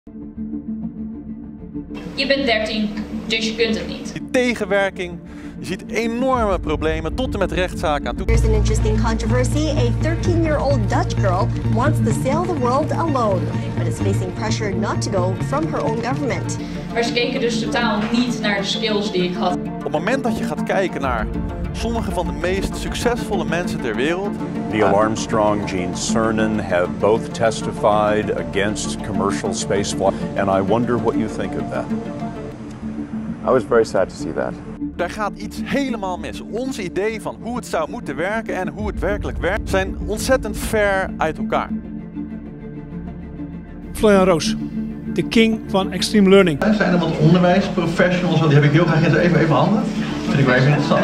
Je bent 13, dus je kunt het niet. Die tegenwerking, je ziet enorme problemen tot en met rechtszaken aan toe. Here's an interesting controversy. A 13-year-old Dutch girl wants to sail the world alone, but is facing pressure not to go from her own government. Maar ze keken dus totaal niet naar de skills die ik had. Op het moment dat je gaat kijken naar sommige van de meest succesvolle mensen ter wereld. Neil Armstrong, Gene Cernan have both testified against commercial spaceflight, and I wonder what you think of that. I was very sad to see that. Daar gaat iets helemaal mis. Ons idee van hoe het zou moeten werken en hoe het werkelijk werkt zijn ontzettend ver uit elkaar. Florian Roos, de king van extreme learning. Zijn er wat onderwijsprofessionals, die heb ik heel graag even handen. Vind ik wel even interessant.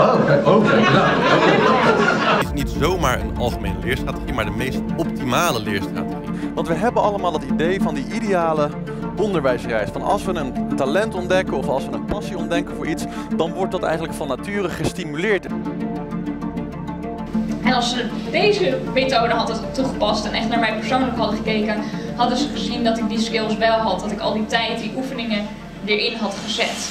Het is niet zomaar een algemene leerstrategie, maar de meest optimale leerstrategie. Want we hebben allemaal het idee van die ideale onderwijsreis. Van als we een talent ontdekken of als we een passie ontdekken voor iets, dan wordt dat eigenlijk van nature gestimuleerd. En als ze deze methode hadden toegepast en echt naar mij persoonlijk hadden gekeken, hadden ze gezien dat ik die skills wel had. Dat ik al die tijd, die oefeningen erin had gezet.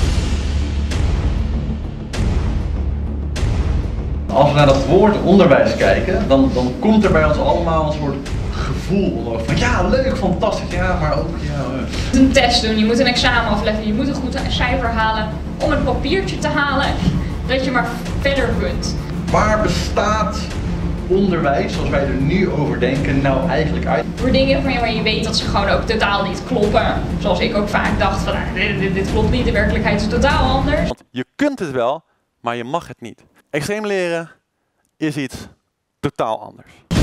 Als we naar dat woord onderwijs kijken, dan komt er bij ons allemaal een soort gevoel van ja, leuk, fantastisch, ja, maar ook ja. Je moet een test doen, je moet een examen afleggen, je moet een goed cijfer halen om een papiertje te halen dat je maar verder kunt. Waar bestaat onderwijs, zoals wij er nu over denken, nou eigenlijk uit? Voor dingen waar je weet dat ze gewoon ook totaal niet kloppen. Zoals ik ook vaak dacht van dit klopt niet, de werkelijkheid is totaal anders. Want je kunt het wel, maar je mag het niet. Extreem leren is iets totaal anders.